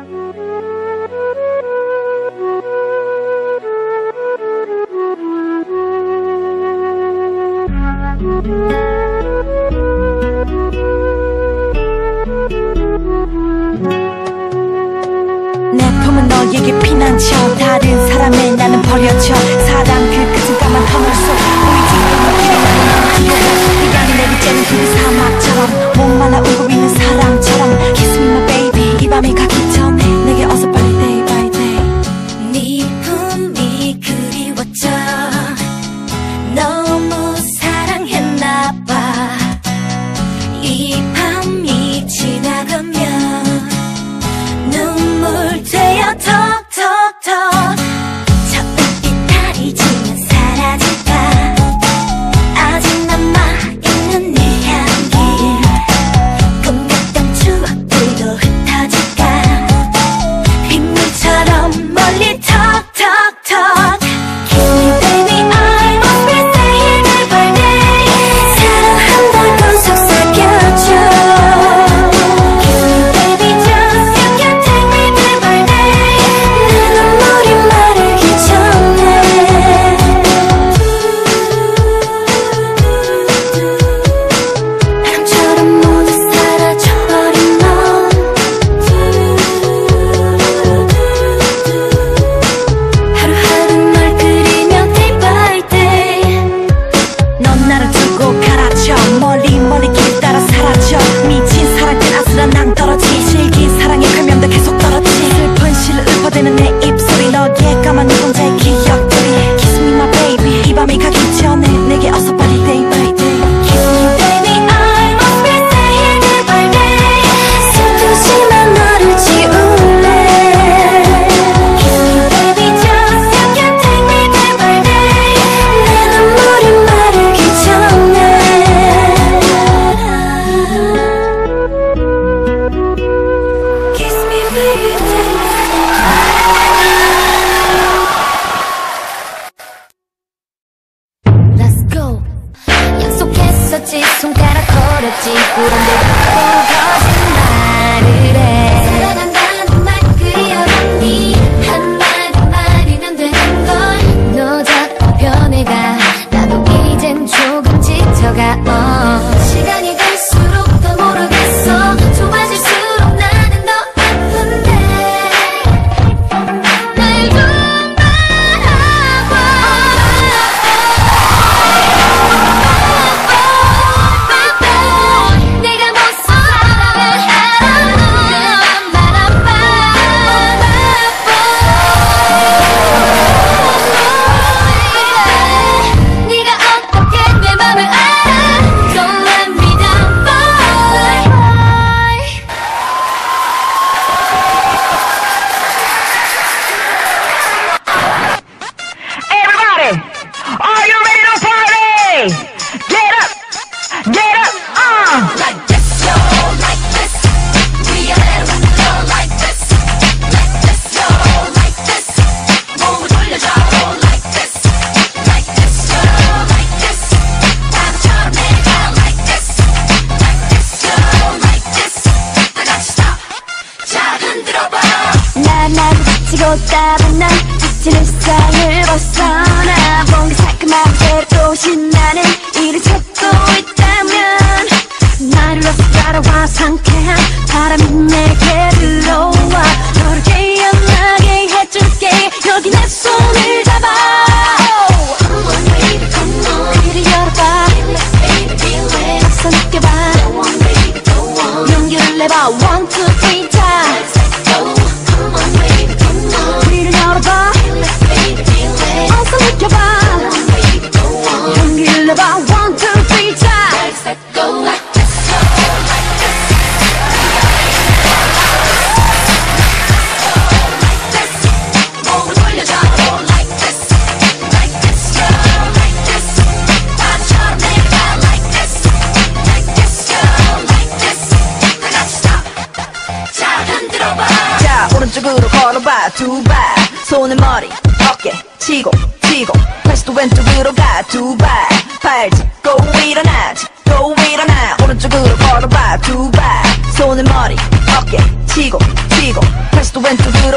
내 품은 너에게 피난처 다른 사람의 나는 버려져 사랑 그 끝은가만 터널 속 보이지 않는 길을 나는 뛰어가 네가 내리쬐는 그 사막처럼 목말라 울고 있는 사람처럼 Kiss me my baby 이 밤이 가기 전에 내게 어서 빨리 day by day 네 품이 그리웠죠 너무 사랑했나봐 이 밤이 지나가면 눈물 되어 톡톡톡 저 은빛 지면 사라질까 아직 남아있는 네 향기 꿈같던 추억들도 흩어질까 빗물처럼 멀리 톡톡톡 Kiss me baby I must be saying every day 사랑한다고 속삭여줘 Kiss me baby just you can take me every day 내 눈물이 마르기 전에 바람처럼 모두 사라져버린 넌 하루하루 널 그리며 day by day 넌 나를 두고 가라져 멀리 멀리 길 따라 사라져 미친 사랑들 아슬한 낭떠러지 실긴 사랑의 별명도 계속 떨어지 슬픈 시를 읊어대는 내 입술이 너의 까만 눈동자의 기억들이 Kiss me my baby 이 밤이 가기 전에 내게 어서 빨리 day by day Kiss me baby I must be saying every day 슬프지만 너를 지울래 Kiss me baby just you can take me every day 내 눈물이 마르기 전에 Kiss me baby Let's go 약속했었지 손가락 걸었지 그런데 또 거짓말을 해 사랑한다는 말 그리워봤니 한마디만이면 되는 걸 너 자꾸 변해가 나도 이젠 조금 지쳐가 시간이 갈수록 더 모르겠어 좁아질수록 나는 더 아픈데 날 좀 바라봐 내가 못 살아가면 그만 바라봐 네가 어떻게 내 맘을 알아 Don't let me down boy Everybody, are you ready to party? Get up, Like this, yo, like this We are like this Like this, yo, like this 몸을 돌려줘 like this Like this, yo, like this 바보처럼 내가 like this Like this, yo, like this 다 같이 stop 자 흔들어봐 나를 지치고 따분 난 지친 일상을 벗어나 뭔가 상큼한 대로 신나는 일을 찾고 있다면 나를 어서 따라와 상쾌한 바람이 내게 들어와 너를 깨어나게 해줄게 여기 내 손을 잡아 Come on baby come on 귀를 열어봐 박수 느껴봐 Go on baby go on 용기를 내봐 1, 2, 3 times Come on baby come on 귀를 열어봐 어서 느껴봐 용기를 내봐 1, 2, 3 times Let's go like this 몸을 돌려줘 like this Like this girl like this 바보처럼 내가 like this Like this girl like this 다 같이 stop 자 흔들어봐 자 오른쪽으로 걸어봐 두 발 손을 머리 어깨 치고 다시 또 왼쪽으로 가 두 발 팔 짚고 일어나 오른쪽으로 걸어봐 두 발 손을 머리 어깨 치고 다시 또 발도 왼쪽으로